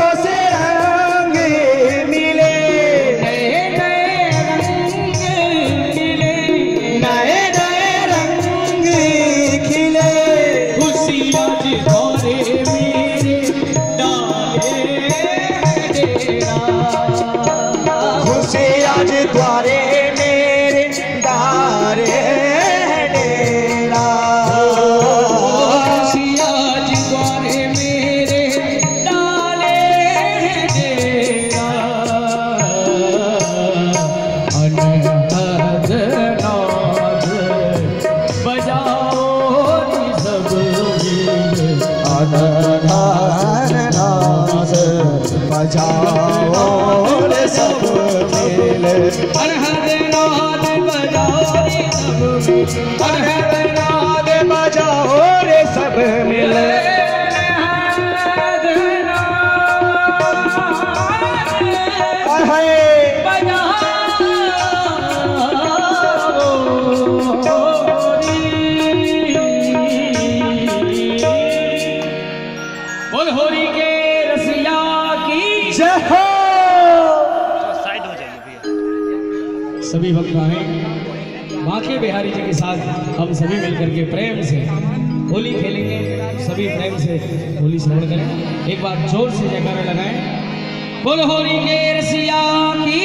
से रंग मिले, नए नए रंग खिले, नए नए रंग खिले। खुशी आज द्वारे मेरे डाले डेरा, खुशी आज द्वारे मेरे डारे डेरा। खुशी आज द्वारे मेरे डाले डेरा। अनहद नाद बजाओ नी सब मिल, अनहद नाद बजाओ रे सब मिल, अनहद नाद बजाओ नी सब मिल, अनहद नाद बजाओ रे सब मिल। अनहद नाद हाय बोल होरी के रसिया की जय हो। सभी भक्ताएं बांके बिहारी जी के साथ हम सभी मिलकर के प्रेम से होली खेलेंगे। सभी प्रेम से होली श्रवण करें। एक बार जोर से जयकारा लगाएं। बोल होरी के रसिया की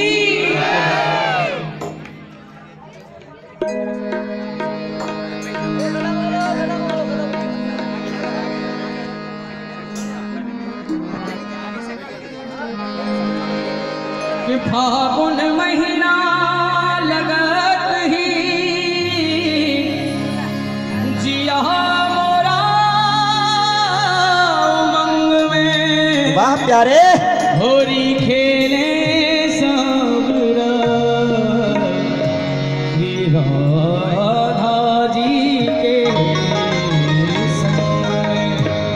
कि फागुन महीना लगत ही जिया मोरा उमंग में, वाह प्यारे, होरी खेले सब राधा जी के संग में।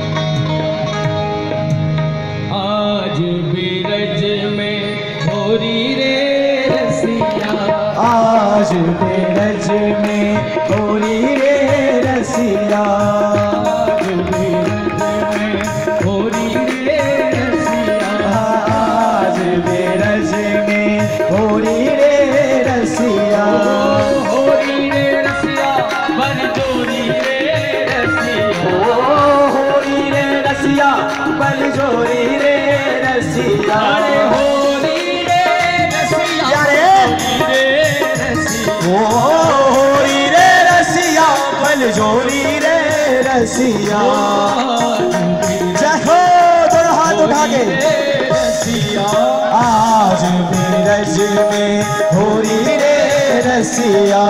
आज बिरज में होरी रे रसिया, आज बिरज में होरी रे रसिया, आज बिरज में होरी रे रसिया, आज बिरज में होरी रे रसिया, होरी रे रसिया बन जोरी रे रसिया, होरी रे रसिया बल जोरी रे रसिया। अरे होरी रे रसिया, प्यारे, होरी रे रसिया, होरी रे रसिया बल जोरी रे रसिया। जय हो, दोनों हाथ उठा के। रसिया आज बिरज में होरी रे रसिया।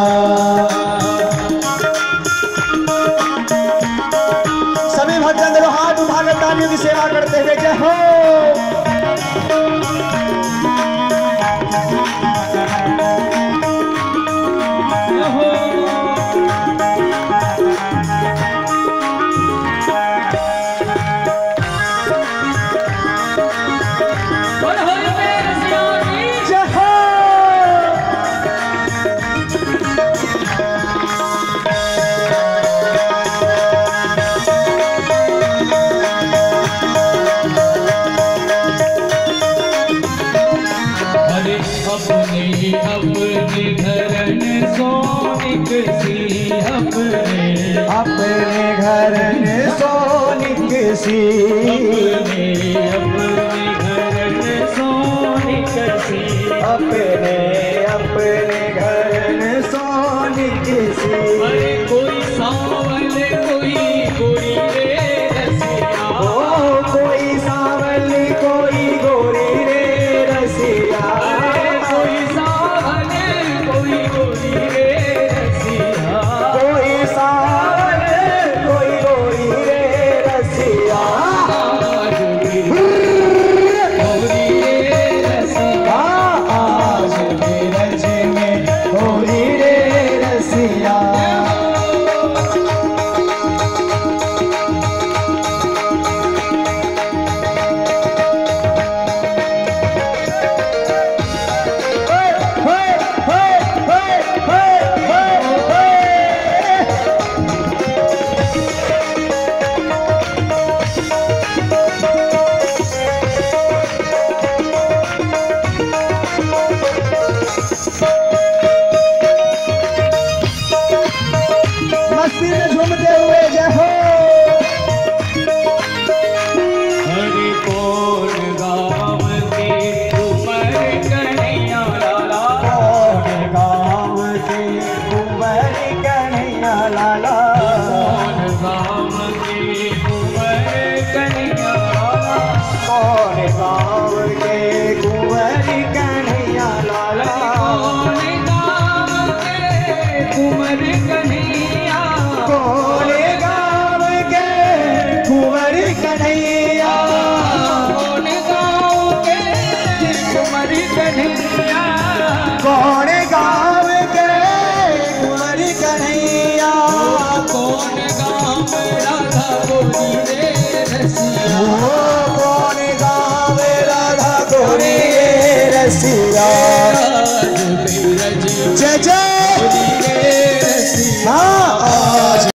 सभी भक्तजन दोनों हाथ उठा कर तालियों की सेवा करते हुए जय हो। बोल होरी रे रसिया की जय हो। अरे अपने ही अपने घरन सोनिक सी, अपने घर ने सोनिक सी, अपने घरन सोनिक सी, अपने अपने घर ने सोनिक सी। अरे कोई सावल कोई गोरी रे रसिया, ओ कोई सावल कोई गोरी रे रसिया, अरे कोई सावल कोई गोरी रे रसिया, कोई सावल कोई गोरी रे रसिया। आज भी होरी रे रसिया, आज बिरज में सिया